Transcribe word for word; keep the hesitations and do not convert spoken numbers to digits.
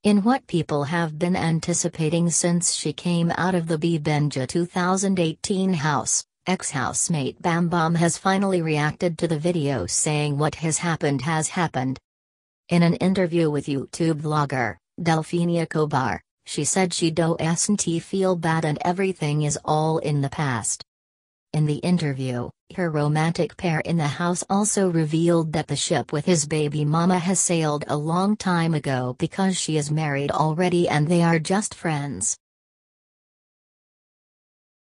In what people have been anticipating since she came out of the Bambam two thousand eighteen house, ex-housemate Bambam has finally reacted to the video, saying what has happened has happened. In an interview with YouTube vlogger, Delphina Kobar, she said she doesn't feel bad and everything is all in the past. In the interview, her romantic pair in the house also revealed that the ship with his baby mama has sailed a long time ago because she is married already and they are just friends.